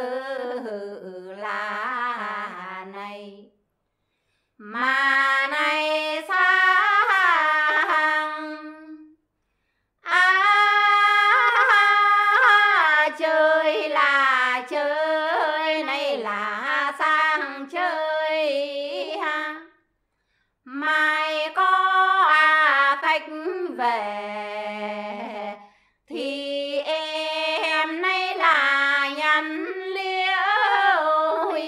là này. Mà này sang chơi là chơi, này là sang chơi ha. Mai có khách về thì em nay là nhắn liễu huy,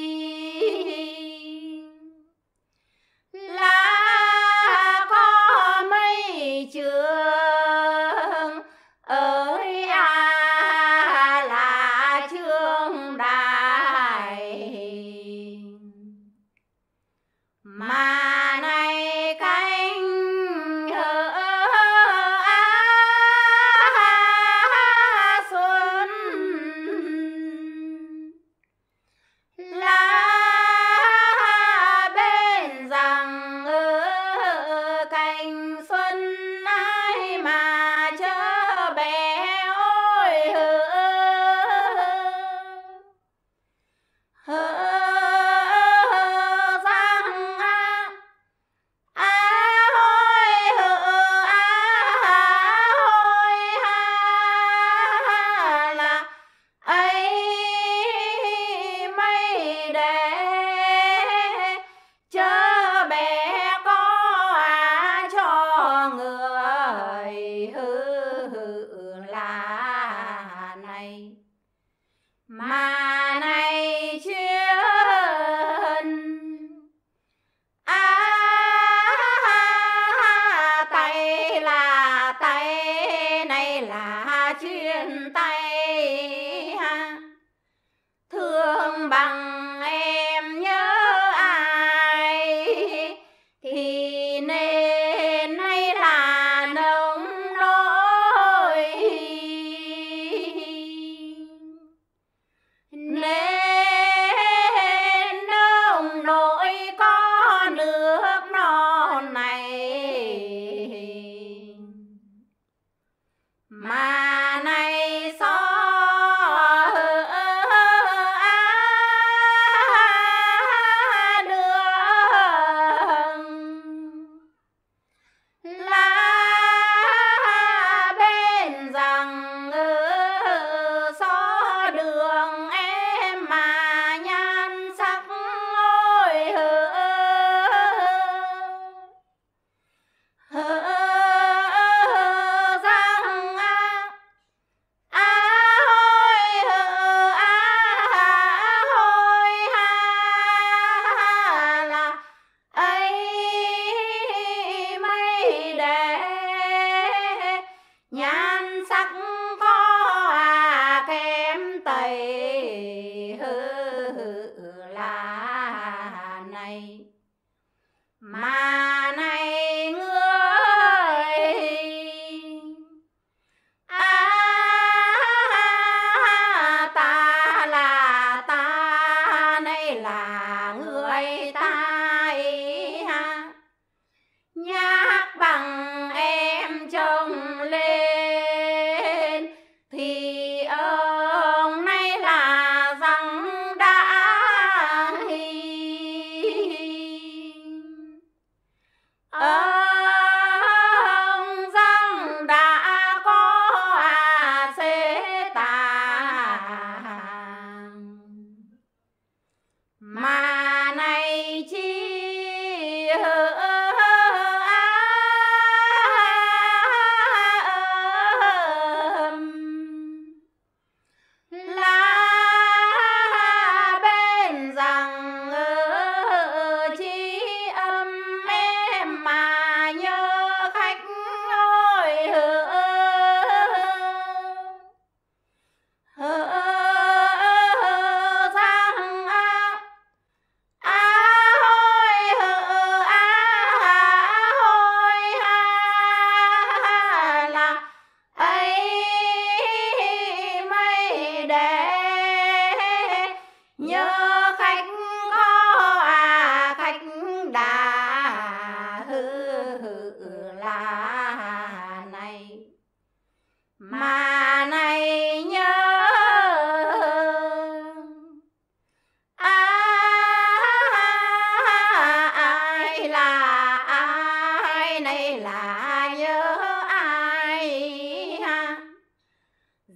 là có mấy trường ơi là trường đại. Mà này cánh xuân là bên rằng cành xuân ai mà chớ bé ôi mà này chuyên tay là tay, này là chuyên tay ha. Thương bằng em nhớ ai thì nên nay là nồng nỗi, nên nồng nỗi có nước non này. Mà này xó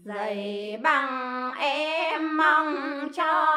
Dày bằng em mong cho